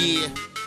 Yeah.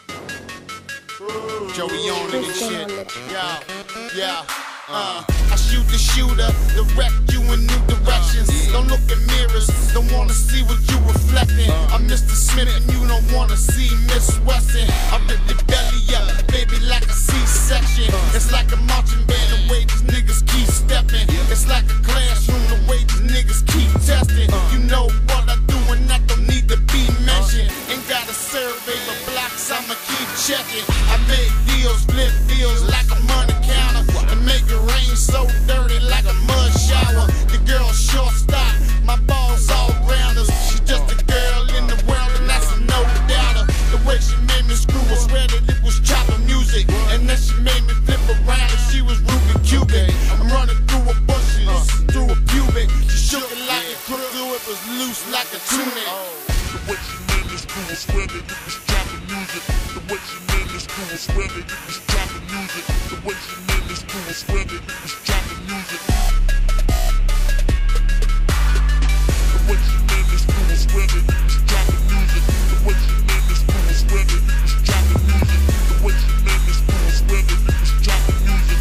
Joey on it and shit. Yeah. I shoot the shooter, direct you in new directions. Don't look at mirrors, don't wanna see what you reflecting. I'm Mr. Smith and you don't wanna see Miss Weston. I rip your belly up, baby, like a C-section. It's like a marching band, the way these niggas keep stepping. It's like a classroom, the way these niggas keep testing. You know what I do and that don't need to be mentioned. Ain't got a survey but blocks, I'ma keep checking. I make deals, flip deals like a money counter, and make it rain so dirty like a mud shower. The girl short stop, my balls all rounders. She's just a girl in the world and that's a no doubter. The way she made me screw, I swear that it was chopping music. And then she made me flip around and she was Ruby Cubic. I'm running through a bush, through a pubic. She shook it like a crook, it was loose like a tunic. The way she made me screw, I swear that it was chopping music. The way she made me screw, I swear that it was chopping music. The way she made me screw, I swear that it was chopping music. The way she made me screw, I swear that it was chopping music. The way she made me screw, I swear that it was chopping music. The way she made me screw, I swear that it was chopping music.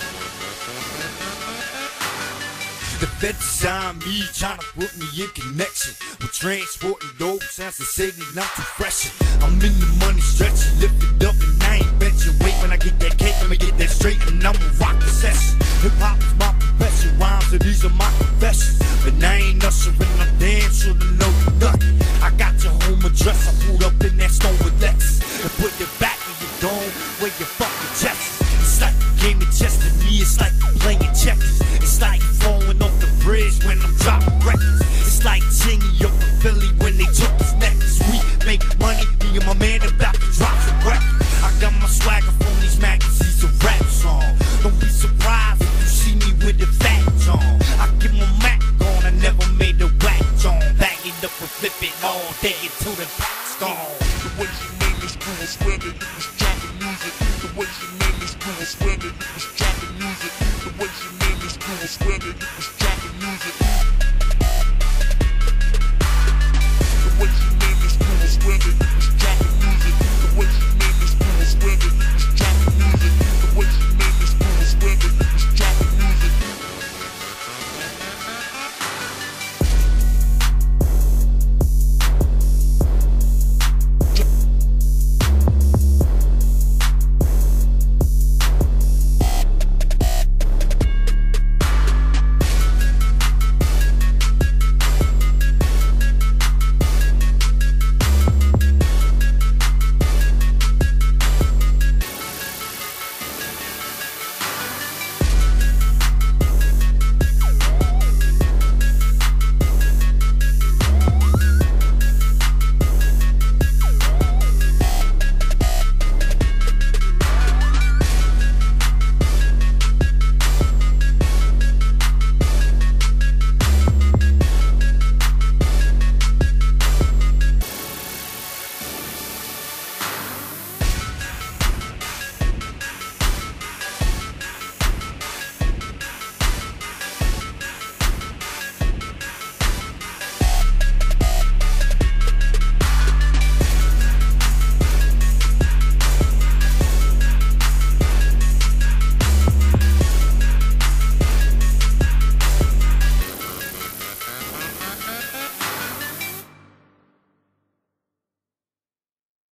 The feds on me, trying to put me in connection with transporting dope sounds and say that I'm too fresh. I'm in the money stretching, lift it up and I ain't benching. Wait, when I get that cake, I'ma get that straight and I'ma rock the session. Hip hop is my profession, rhymes, so these are my confessions. But I ain't ushering, I'm damn sure to know nothing. I got your home address, I pulled up in that stone with Lex and put it back in your dome where your fucking chest is. It's like a game of chess to me, it's like playing checkers. It's like falling off the bridge when I'm dropping records. It's like Chingy up in Philly when they took his necklace. We make money, me and my man about to drop some records. I got my swagger from these magazines, a rap song. Don't be surprised if you see me with the fat on. I get my Mac on, I never made a whack on. Bag it up and flip it all day until the pack's gone. The way she made me screw, I swear that it was chopping music. The way she made me screw, I swear that it was chopping music. The way she made me screw, I swear that it was chopping music. The way she made me screw, I swear that it was